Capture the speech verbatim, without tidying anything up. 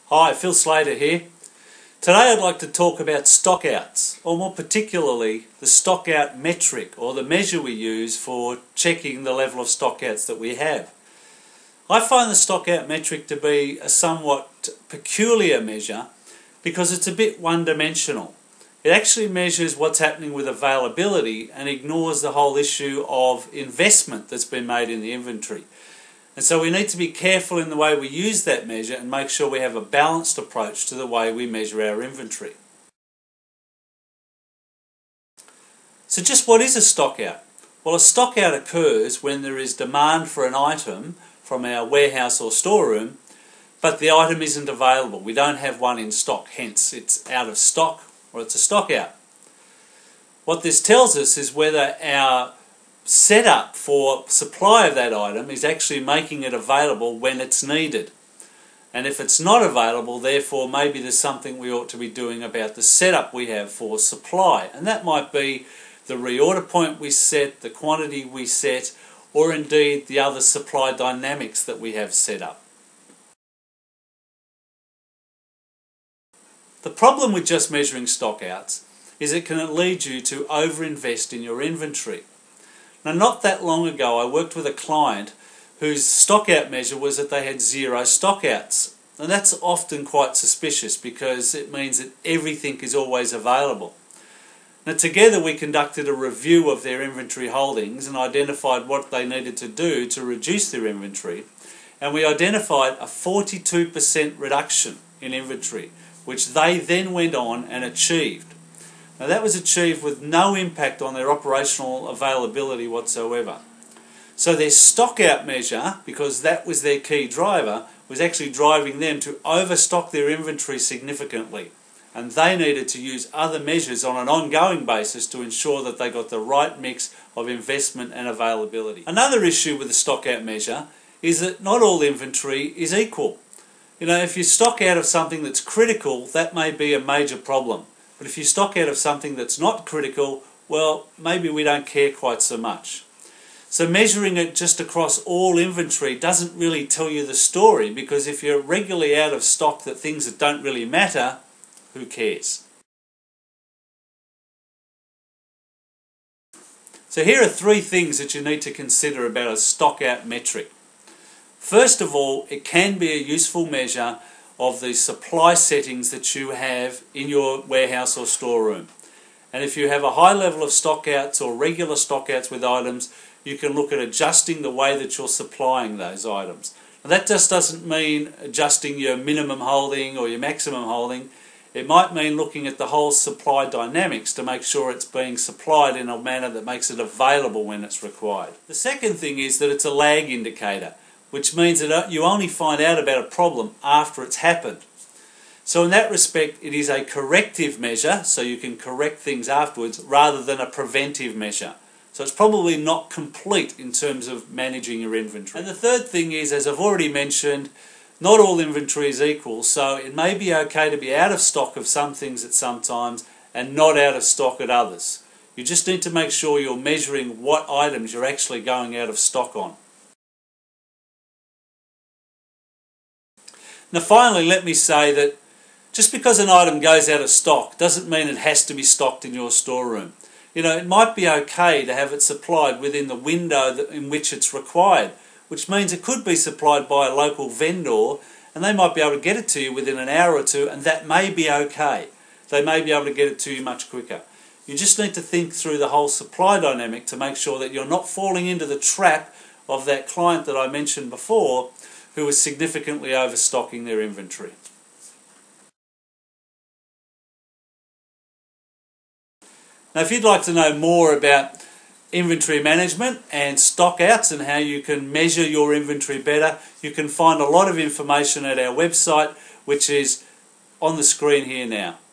Hi, Phil Slater here. Today I'd like to talk about stockouts, or more particularly the stockout metric, or the measure we use for checking the level of stockouts that we have. I find the stockout metric to be a somewhat peculiar measure because it's a bit one-dimensional. It actually measures what's happening with availability and ignores the whole issue of investment that's been made in the inventory. And so we need to be careful in the way we use that measure and make sure we have a balanced approach to the way we measure our inventory. So just what is a stockout? Well, a stockout occurs when there is demand for an item from our warehouse or storeroom, but the item isn't available. We don't have one in stock, hence it's out of stock or it's a stockout. What this tells us is whether our setup for supply of that item is actually making it available when it's needed. And if it's not available, therefore maybe there's something we ought to be doing about the setup we have for supply. And that might be the reorder point we set, the quantity we set, or indeed the other supply dynamics that we have set up. The problem with just measuring stockouts is it can lead you to overinvest in your inventory. Now, not that long ago I worked with a client whose stockout measure was that they had zero stockouts. And that's often quite suspicious because it means that everything is always available. Now, together we conducted a review of their inventory holdings and identified what they needed to do to reduce their inventory. And we identified a forty-two percent reduction in inventory, which they then went on and achieved. Now, that was achieved with no impact on their operational availability whatsoever. So their stockout measure, because that was their key driver, was actually driving them to overstock their inventory significantly. And they needed to use other measures on an ongoing basis to ensure that they got the right mix of investment and availability. Another issue with the stockout measure is that not all inventory is equal. You know, if you stock out of something that's critical, that may be a major problem. But if you stock out of something that's not critical, well, maybe we don't care quite so much. So measuring it just across all inventory doesn't really tell you the story, because if you're regularly out of stock that things that don't really matter, who cares? So here are three things that you need to consider about a stockout metric. First of all, it can be a useful measure of the supply settings that you have in your warehouse or storeroom. And if you have a high level of stockouts or regular stockouts with items, you can look at adjusting the way that you're supplying those items. Now, that just doesn't mean adjusting your minimum holding or your maximum holding. It might mean looking at the whole supply dynamics to make sure it's being supplied in a manner that makes it available when it's required. The second thing is that it's a lag indicator, which means that you only find out about a problem after it's happened. So in that respect, it is a corrective measure, so you can correct things afterwards, rather than a preventive measure. So it's probably not complete in terms of managing your inventory. And the third thing is, as I've already mentioned, not all inventory is equal, so it may be okay to be out of stock of some things at some times and not out of stock at others. You just need to make sure you're measuring what items you're actually going out of stock on. Now finally, let me say that just because an item goes out of stock doesn't mean it has to be stocked in your storeroom. You know, it might be okay to have it supplied within the window that, in which it's required, which means it could be supplied by a local vendor and they might be able to get it to you within an hour or two, and that may be okay. They may be able to get it to you much quicker. You just need to think through the whole supply dynamic to make sure that you're not falling into the trap of that client that I mentioned before, who is significantly overstocking their inventory. Now, if you'd like to know more about inventory management and stockouts and how you can measure your inventory better, you can find a lot of information at our website, which is on the screen here now.